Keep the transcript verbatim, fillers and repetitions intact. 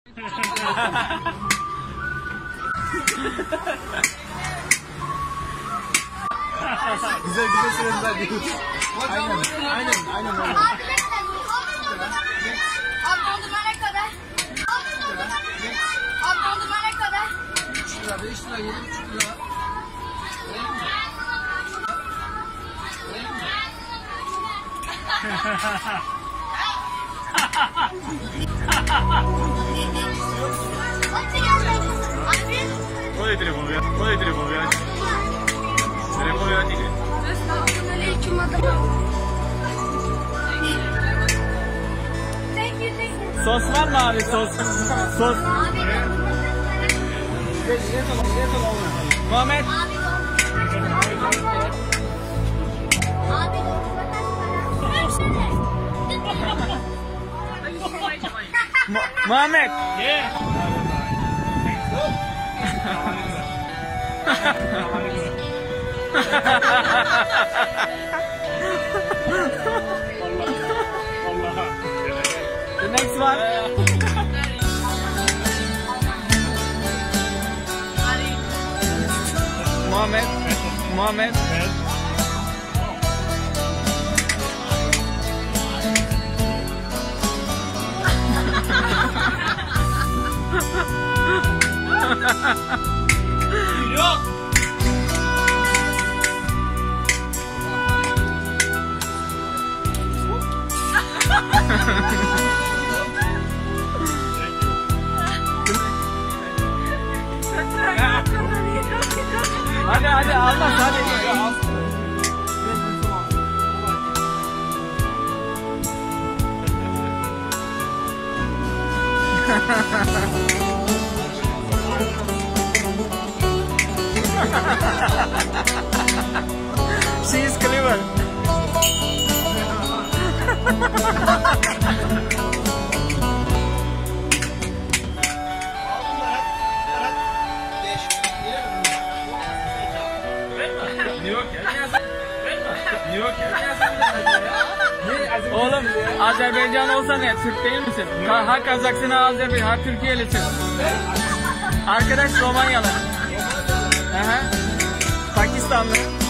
Güzel güzel sözler değil. Aynen, aynen, aynen. Abi ne kadar? Abi dondurma ne kadar? Abi dondurma ne kadar? üç lira, beş lira, yedi buçuk lira. Puoi telefonare, puoi telefonare. Telefonare di che? Aleyküm adam. Thank you, thank you. Sos var mı abi sos? Sos. Muhammed. Abi Mu- Muhammed. The next one. Muhammed. Muhammed. Yok. Hadi hadi almaz hadi. She is clever. Oğlum Azerbaycan olsa ne? Türk değil misin? Ha, ha Kazaksın, ha Azerbaycan, ha Türkiye'lisin. Arkadaş Romanyalı. Aha. Pakistanlı.